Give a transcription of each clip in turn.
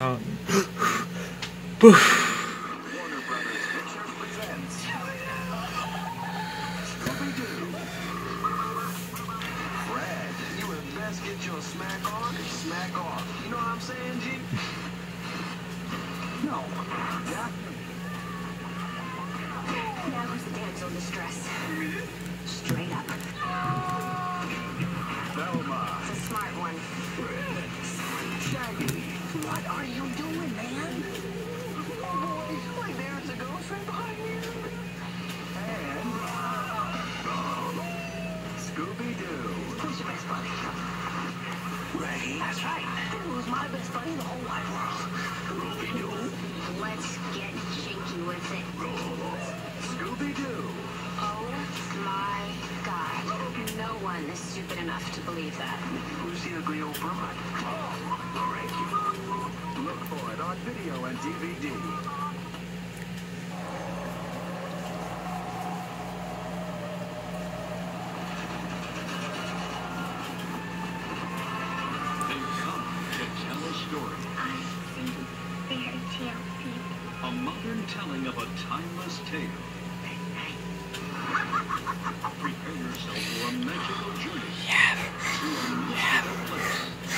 Warner Brothers Pictures presents Scooby-Doo. Fred, you had best get your smack on and smack off. You know what I'm saying, G? No. Daphne. Now who's the damsel in distress? Straight up. Velma. It's a smart one. Shaggy. What are you doing, man? Oh boy, like there's a ghost right behind you. And Scooby-Doo. Who's your best buddy? Raggy. That's right. Who's my best buddy in the whole wide world? Scooby-Doo. Let's get cheeky with it. Scooby-Doo. Oh my God. No one is stupid enough to believe that. Who's the ugly old broad? Oh, Frankie. Look for it on video and DVD. They've come to tell a story. I see fairy tale people. A modern telling of a timeless tale. Prepare yourself for a magical journey to a mystical place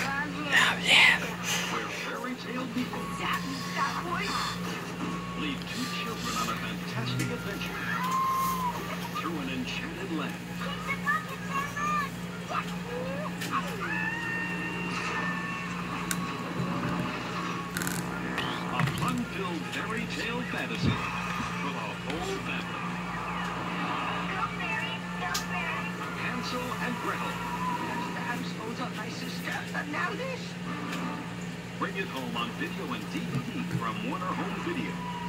where fairy tale people That boy? lead two children on a fantastic adventure through an enchanted land. A fun-filled fairy tale fantasy for the whole family. Go fairies, go fairies. Hansel and Gretel. The house holds up my sister. And now this? Bring it home on video and DVD from Warner Home Video.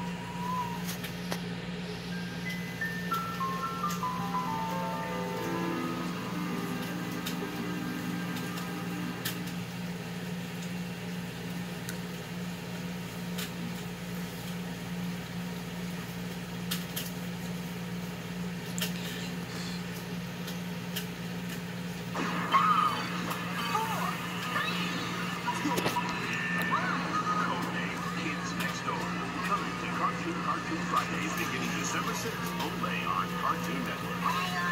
Codename Kids Next Door. Coming to Cartoon Fridays beginning December 6th, only on Cartoon Network.